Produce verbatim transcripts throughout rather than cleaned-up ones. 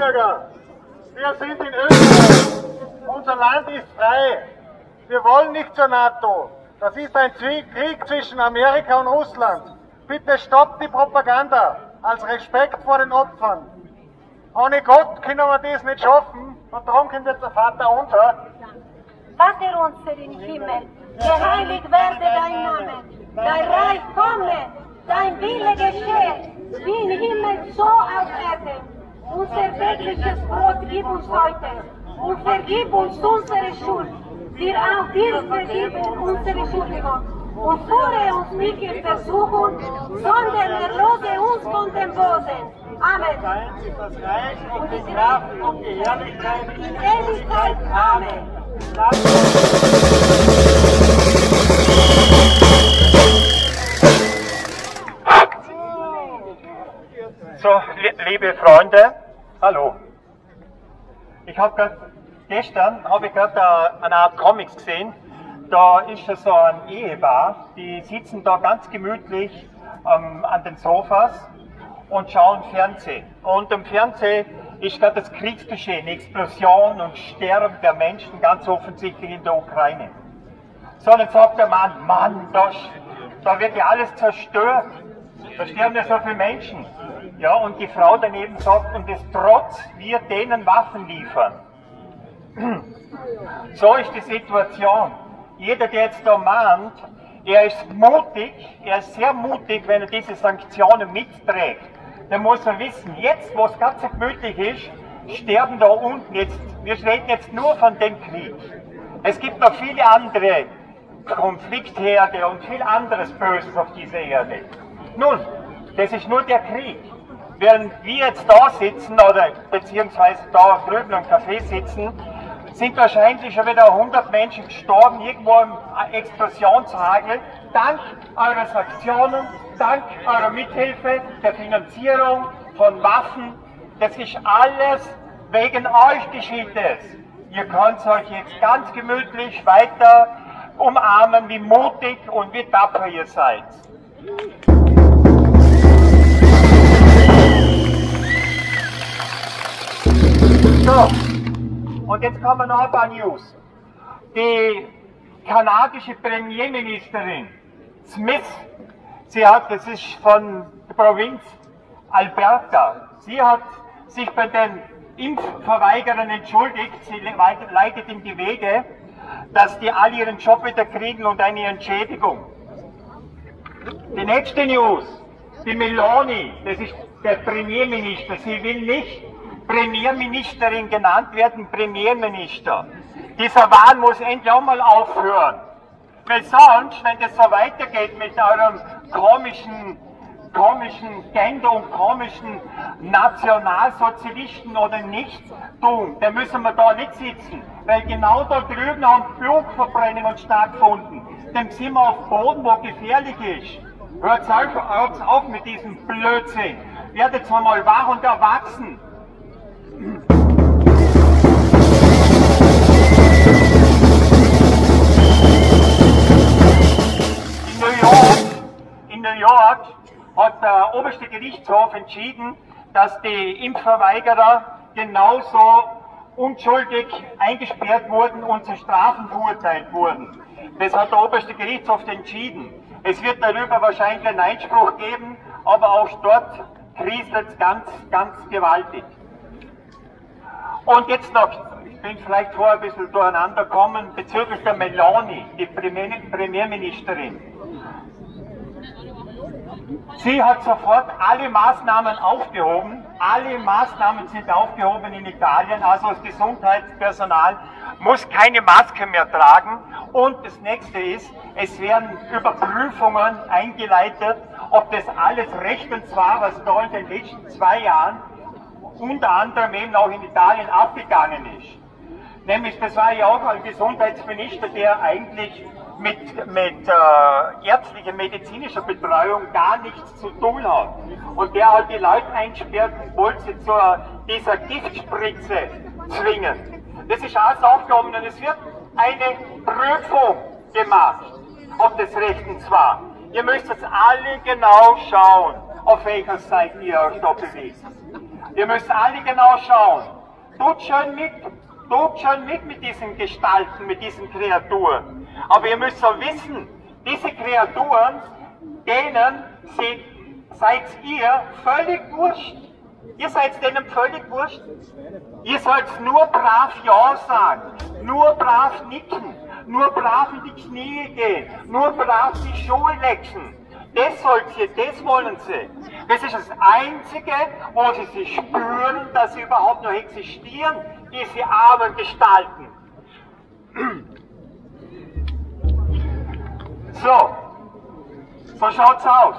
Mitbürger, wir sind in Österreich. Unser Land ist frei. Wir wollen nicht zur NATO. Das ist ein Krieg zwischen Amerika und Russland. Bitte stoppt die Propaganda als Respekt vor den Opfern. Ohne Gott können wir das nicht schaffen und darum kommt jetzt der Vater unser. Vater unser im Himmel, geheiligt werde dein Name, dein Reich komme, dein Wille geschehe, wie im Himmel so auf Erden. Unser tägliches Brot gib uns heute und vergib uns unsere Schuld, wir auch dir vergeben unsere Schuldigen. Und führe uns nicht in Versuchung, sondern erlöse uns von dem Bösen. Amen. Dein ist das Reich und die Kraft und die Herrlichkeit In Ewigkeit. Amen. So, liebe Freunde, hallo. Ich habe gerade gestern habe ich gerade eine Art Comics gesehen. Da ist so ein Ehepaar, die sitzen da ganz gemütlich ähm, an den Sofas und schauen Fernsehen. Und im Fernsehen ist gerade das Kriegsgeschehen, Explosion und Sterben der Menschen, ganz offensichtlich in der Ukraine. So, dann sagt der Mann, Mann, da, da wird ja alles zerstört, da sterben ja so viele Menschen. Ja, und die Frau daneben sagt, und das trotz wir denen Waffen liefern. So ist die Situation. Jeder, der jetzt da mahnt, er ist mutig, er ist sehr mutig, wenn er diese Sanktionen mitträgt. Dann muss er wissen, jetzt, wo es ganz so gemütlich ist, sterben da unten jetzt, wir reden jetzt nur von dem Krieg. Es gibt noch viele andere Konfliktherde und viel anderes Böses auf dieser Erde. Nun, das ist nur der Krieg. Während wir jetzt da sitzen, oder beziehungsweise da drüben im Café sitzen, sind wahrscheinlich schon wieder hundert Menschen gestorben, irgendwo im Explosionshagel, dank eurer Sanktionen, dank eurer Mithilfe, der Finanzierung von Waffen. Das ist alles wegen euch geschieht es. Ihr könnt euch jetzt ganz gemütlich weiter umarmen, wie mutig und wie tapfer ihr seid. So. Und jetzt kommen noch ein paar News. Die kanadische Premierministerin Smith, sie hat, das ist von der Provinz Alberta, sie hat sich bei den Impfverweigerern entschuldigt, sie leitet in die Wege, dass die alle ihren Job wieder kriegen und eine Entschädigung. Die nächste News, die Meloni, das ist der Premierminister, sie will nicht Premierministerin genannt werden, Premierminister. Dieser Wahn muss endlich auch mal aufhören. Weil sonst, wenn das so weitergeht mit eurem komischen, komischen Gender und komischen Nationalsozialisten oder Nichtstun, dann müssen wir da nicht sitzen. Weil genau da drüben haben Flugverbrennungen stattgefunden. Dann sind wir auf Boden, wo gefährlich ist. Hört auf, auf mit diesem Blödsinn. Werdet einmal wach und erwachsen. In New York, in New York hat der oberste Gerichtshof entschieden, dass die Impfverweigerer genauso unschuldig eingesperrt wurden und zu Strafen verurteilt wurden. Das hat der oberste Gerichtshof entschieden. Es wird darüber wahrscheinlich einen Einspruch geben, aber auch dort kriselt es ganz, ganz gewaltig. Und jetzt noch, ich bin vielleicht vorher ein bisschen durcheinander gekommen, bezüglich der Meloni, die Premierministerin. Sie hat sofort alle Maßnahmen aufgehoben, alle Maßnahmen sind aufgehoben in Italien, also das Gesundheitspersonal muss keine Maske mehr tragen. Und das nächste ist, es werden Überprüfungen eingeleitet, ob das alles rechtens war, was da in den letzten zwei Jahren unter anderem eben auch in Italien abgegangen ist. Nämlich, das war ja auch ein Gesundheitsminister, der eigentlich mit, mit äh, ärztlicher, medizinischer Betreuung gar nichts zu tun hat. Und der hat die Leute einsperrt und wollte sie zu dieser Giftspritze zwingen. Das ist alles aufgehoben und es wird eine Prüfung gemacht, ob das rechtens war. Ihr müsst jetzt alle genau schauen, auf welcher Seite ihr euch da bewegt. Ihr müsst alle genau schauen. Tut schon mit, tut schon mit mit diesen Gestalten, mit diesen Kreaturen. Aber ihr müsst so wissen, diese Kreaturen, denen seid ihr völlig wurscht. Ihr seid denen völlig wurscht. Ihr sollt nur brav Ja sagen, nur brav nicken, nur brav in die Knie gehen, nur brav die Schuhe lecken. Das sollt ihr, das wollen sie. Das ist das Einzige, wo sie sich spüren, dass sie überhaupt noch existieren, diese armen Gestalten. So, so schaut's aus.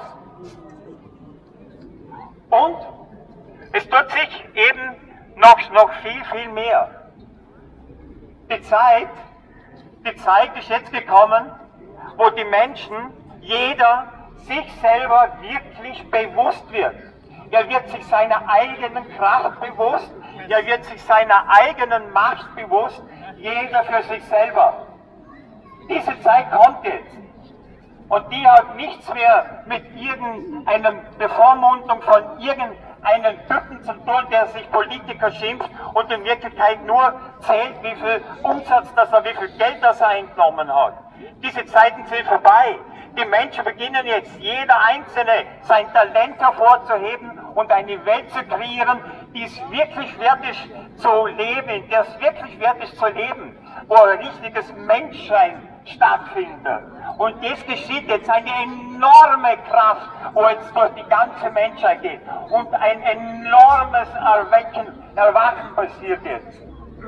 Und es tut sich eben noch, noch viel, viel mehr. Die Zeit, die Zeit ist jetzt gekommen, wo die Menschen, jeder, sich selber wirklich bewusst wird. Er wird sich seiner eigenen Kraft bewusst, er wird sich seiner eigenen Macht bewusst, jeder für sich selber. Diese Zeit kommt jetzt. Und die hat nichts mehr mit irgendeiner Bevormundung von irgendeinem Typen zu tun, der sich Politiker schimpft und in Wirklichkeit nur zählt, wie viel Umsatz das er, wie viel Geld das er eingenommen hat. Diese Zeiten sind vorbei. Die Menschen beginnen jetzt, jeder Einzelne, sein Talent hervorzuheben und eine Welt zu kreieren, die es wirklich wert ist zu leben, in der es wirklich wert ist zu leben, wo ein richtiges Menschsein stattfindet. Und das geschieht jetzt, eine enorme Kraft, wo jetzt durch die ganze Menschheit geht. Und ein enormes Erwecken, Erwachen passiert jetzt.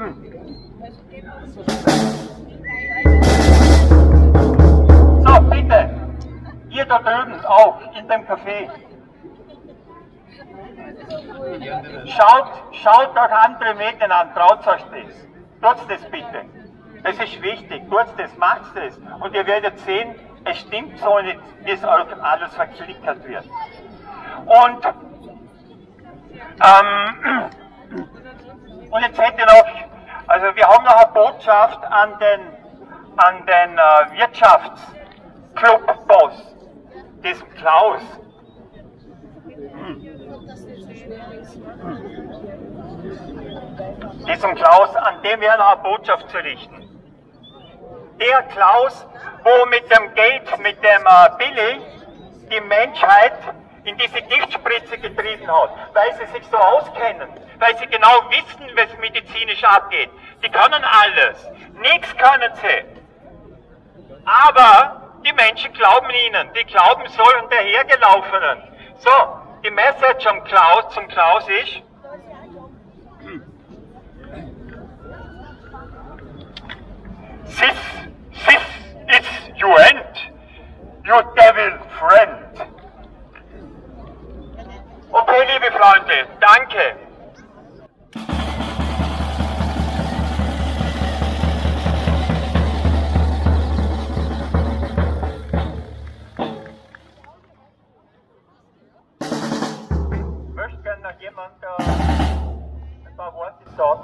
So, bitte, ihr da drüben auch, in dem Café. Schaut, schaut euch andere Medien an, traut euch das. Tut's das bitte. Es ist wichtig, tut's das, macht's das. Und ihr werdet sehen, es stimmt so nicht, wie es euch alles verklickert wird. Und, ähm, und jetzt hätte ich noch, also wir haben noch eine Botschaft an den, an den äh, Wirtschaftsclub-Boss, diesem Klaus. Diesem Klaus, an dem wir noch eine Botschaft zu richten. Der Klaus, wo mit dem Geld, mit dem äh, Billy, die Menschheit in diese Giftspritze getrieben hat, weil sie sich so auskennen, weil sie genau wissen, was medizinisch abgeht. Die können alles, nichts können sie. Aber die Menschen glauben ihnen, die glauben sollen dahergelaufenen. So, die Message zum Klaus, zum Klaus ist, This, this is your end, you devil friend. Okay, liebe Freunde, danke. Möchte gerne noch jemand uh, ein paar Worte sagen?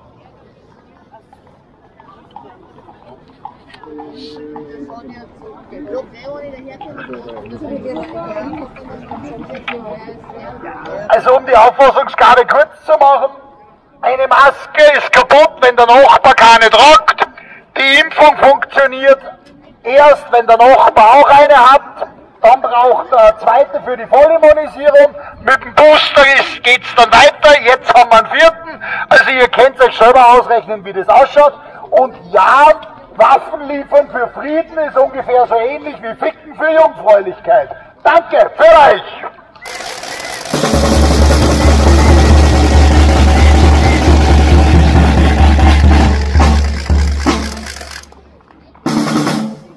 Also um die Auffassungsgabe kurz zu machen, eine Maske ist kaputt, wenn der Nachbar keine tragt. Die Impfung funktioniert erst, wenn der Nachbar auch eine hat. Dann braucht der zweite für die Vollimmunisierung. Mit dem Booster geht es dann weiter. Jetzt haben wir einen vierten. Also ihr könnt euch selber ausrechnen, wie das ausschaut. Und ja, Waffen liefern für Frieden ist ungefähr so ähnlich wie Ficken für Jungfräulichkeit. Danke für euch!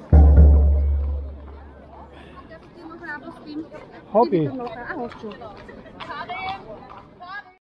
Hobby.